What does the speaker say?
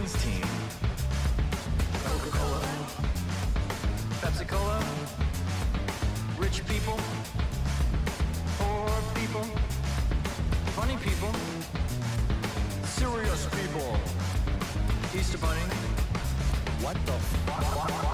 Martin's team. Coca-Cola, Pepsi-Cola, rich people, poor people, funny people, serious people, Easter Bunny. What the fuck?